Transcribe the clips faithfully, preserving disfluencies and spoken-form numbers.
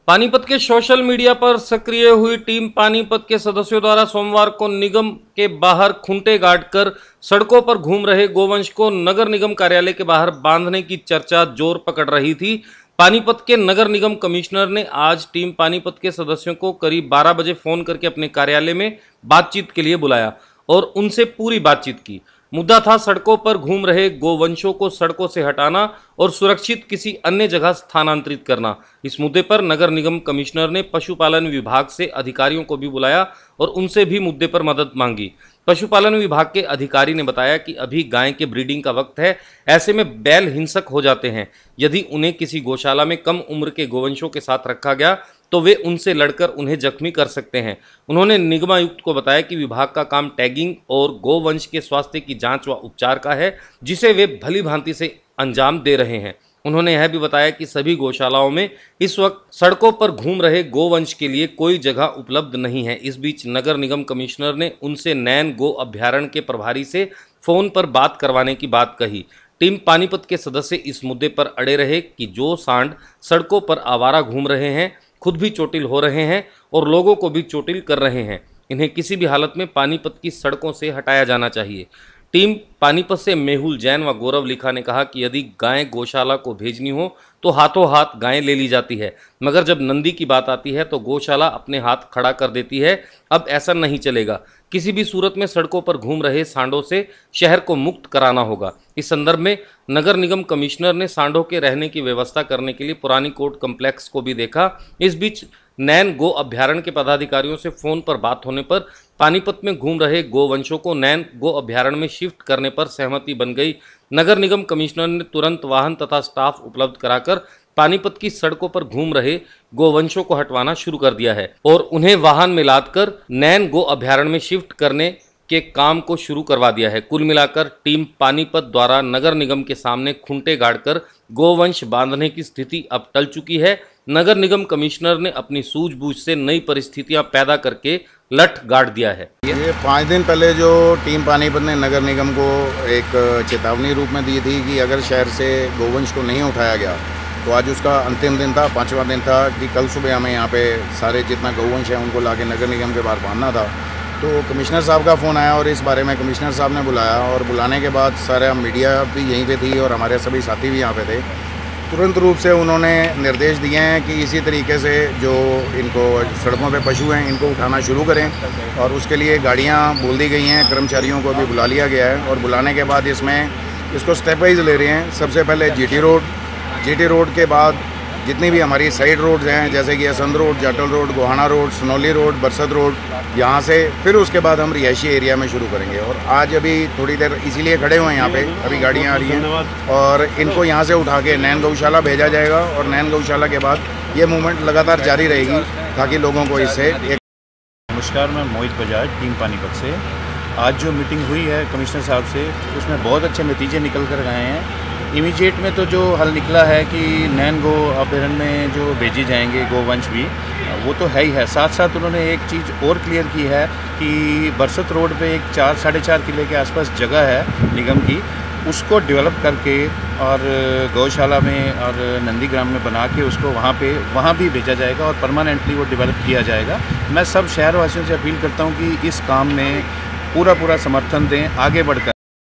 पानीपत के social media पर सक्रिय हुई टीम पानीपत के सदस्यों द्वारा सोमवार को निगम के बाहर खूंटे गाड़कर सड़कों पर घूम रहे गोवंश को नगर निगम कार्यालय के बाहर बांधने की चर्चा जोर पकड़ रही थी। पानीपत के नगर निगम कमिश्नर ने आज टीम पानीपत के सदस्यों को करीब बारह बजे फोन करके अपने कार्यालय में बातचीत के लिए बुलाया और उनसे पूरी बातचीत की। मुद्दा था सड़कों पर घूम रहे गोवंशों को सड़कों से हटाना और सुरक्षित किसी अन्य जगह स्थानांतरित करना। इस मुद्दे पर नगर निगम कमिश्नर ने पशुपालन विभाग से अधिकारियों को भी बुलाया और उनसे भी मुद्दे पर मदद मांगी। पशुपालन विभाग के अधिकारी ने बताया कि अभी गाय के ब्रीडिंग का वक्त है, ऐसे में बैल हिंसक हो जाते हैं। यदि उन्हें किसी गौशाला में कम उम्र के गोवंशों के साथ रखा गया तो वे उनसे लड़कर उन्हें जख्मी कर सकते हैं। उन्होंने निगमायुक्त को बताया कि विभाग का काम टैगिंग और गोवंश के स्वास्थ्य की जांच व उपचार का है, जिसे वे भली भांति से अंजाम दे रहे हैं। उन्होंने यह भी बताया कि सभी गौशालाओं में इस वक्त सड़कों पर घूम रहे गोवंश के लिए कोई जगह उपलब्ध नहीं है। इस बीच नगर निगम कमिश्नर ने उनसे नैन गो अभ्यारण्य के प्रभारी से फोन पर बात करवाने की बात कही। टीम पानीपत के सदस्य इस मुद्दे पर अड़े रहे कि जो सांड सड़कों पर आवारा घूम रहे हैं, खुद भी चोटिल हो रहे हैं और लोगों को भी चोटिल कर रहे हैं, इन्हें किसी भी हालत में पानीपत की सड़कों से हटाया जाना चाहिए। टीम पानीपत से मेहुल जैन व गौरव लिखा ने कहा कि यदि गाय गौशाला को भेजनी हो तो हाथों हाथ गायें ले ली जाती है, मगर जब नंदी की बात आती है तो गौशाला अपने हाथ खड़ा कर देती है। अब ऐसा नहीं चलेगा। किसी भी सूरत में सड़कों पर घूम रहे सांडों से शहर को मुक्त कराना होगा। इस संदर्भ में नगर निगम कमिश्नर ने सांडों के रहने की व्यवस्था करने के लिए पुरानी कोर्ट कम्प्लेक्स को भी देखा। इस बीच नैन गो अभ्यारण्य के पदाधिकारियों से फोन पर बात होने पर पानीपत में घूम रहे गोवंशों को नैन गो अभ्यारण्य में शिफ्ट करने पर सहमति बन गई। नगर निगम कमिश्नर ने तुरंत वाहन तथा स्टाफ उपलब्ध कराकर पानीपत की सड़कों पर घूम रहे गोवंशों को हटवाना शुरू कर दिया है और उन्हें वाहन में लादकर नैन गो अभ्यारण्य में शिफ्ट करने के काम को शुरू करवा दिया है। कुल मिलाकर टीम पानीपत द्वारा नगर निगम के सामने खूंटे गाड़कर गोवंश बांधने की स्थिति अब टल चुकी है। नगर निगम कमिश्नर ने अपनी सूझबूझ से नई परिस्थितियां पैदा करके लठ गाड़ दिया है। ये पाँच दिन पहले जो टीम पानीपत ने नगर निगम को एक चेतावनी रूप में दी थी कि अगर शहर से गोवंश को नहीं उठाया गया तो आज उसका अंतिम दिन था, पाँचवा दिन था कि कल सुबह हमें यहाँ पे सारे जितना गोवंश है उनको लाके नगर निगम के बाहर बांधना था। तो कमिश्नर साहब का फ़ोन आया और इस बारे में कमिश्नर साहब ने बुलाया और बुलाने के बाद सारा मीडिया भी यहीं पे थी और हमारे सभी साथी भी यहाँ पे थे। तुरंत रूप से उन्होंने निर्देश दिए हैं कि इसी तरीके से जो इनको सड़कों पे पशु हैं इनको उठाना शुरू करें और उसके लिए गाड़ियाँ बोल दी गई हैं, कर्मचारियों को भी बुला लिया गया है और बुलाने के बाद इसमें इसको स्टेप वाइज ले रहे हैं। सबसे पहले जीटी रोड, जीटी रोड के बाद जितनी भी हमारी साइड रोड्स हैं जैसे कि Asandh road, Jatal road, Gohana road, Sanauli road, Barsat road, यहाँ से फिर उसके बाद हम रिहायशी एरिया में शुरू करेंगे। और आज अभी थोड़ी देर इसीलिए खड़े हुए हैं यहाँ पे, अभी गाड़ियाँ आ रही हैं और इनको यहाँ से उठा के नैन गौशाला भेजा जाएगा और नैन गौशाला के बाद ये मूवमेंट लगातार जारी रहेगी ताकि लोगों को इससे एक... नमस्कार, मैं मोहित बजाज, टीम पानीपत से। आज जो मीटिंग हुई है कमिश्नर साहब से उसमें बहुत अच्छे नतीजे निकल कर आए हैं। इमीडिएट में तो जो हल निकला है कि नैन गो अभ्यारण्य में जो भेजी जाएंगे गोवंश भी, वो तो है ही है। साथ साथ उन्होंने एक चीज़ और क्लियर की है कि बरसत रोड पे एक चार साढ़े चार किले के आसपास जगह है निगम की, उसको डेवलप करके और गौशाला में और नंदीग्राम में बना के उसको वहाँ पे वहाँ भी भेजा जाएगा और परमानेंटली वो डेवलप किया जाएगा। मैं सब शहरवासियों से अपील करता हूँ कि इस काम में पूरा पूरा समर्थन दें, आगे बढ़कर।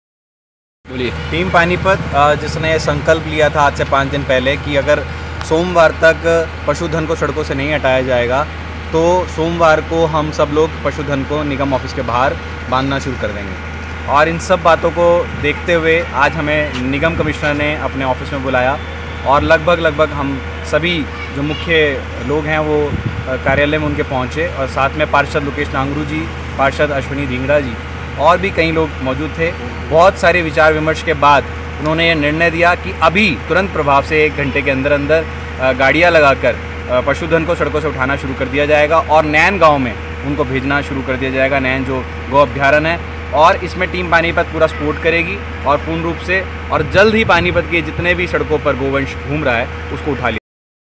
टीम पानीपत जिसने संकल्प लिया था आज से पाँच दिन पहले कि अगर सोमवार तक पशुधन को सड़कों से नहीं हटाया जाएगा तो सोमवार को हम सब लोग पशुधन को निगम ऑफिस के बाहर बांधना शुरू कर देंगे। और इन सब बातों को देखते हुए आज हमें निगम कमिश्नर ने अपने ऑफिस में बुलाया और लगभग लगभग हम सभी जो मुख्य लोग हैं वो कार्यालय में उनके पहुँचे और साथ में पार्षद लोकेश नांगरू जी, पार्षद अश्विनी ढींगरा जी और भी कई लोग मौजूद थे। बहुत सारे विचार विमर्श के बाद उन्होंने ये निर्णय दिया कि अभी तुरंत प्रभाव से एक घंटे के अंदर अंदर गाड़ियाँ लगाकर पशुधन को सड़कों से उठाना शुरू कर दिया जाएगा और नैन गांव में उनको भेजना शुरू कर दिया जाएगा, नैन जो गो अभ्यारण्य है। और इसमें टीम पानीपत पूरा सपोर्ट करेगी और पूर्ण रूप से और जल्द ही पानीपत के जितने भी सड़कों पर गोवंश घूम रहा है उसको उठा लिया।